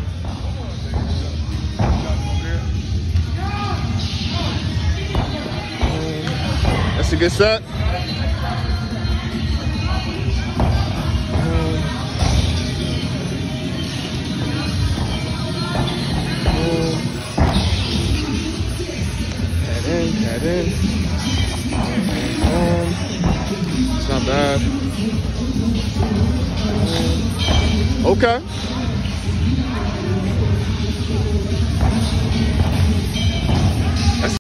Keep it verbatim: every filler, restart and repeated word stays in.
That's a good set. Head in, head in. It's not bad. Okay.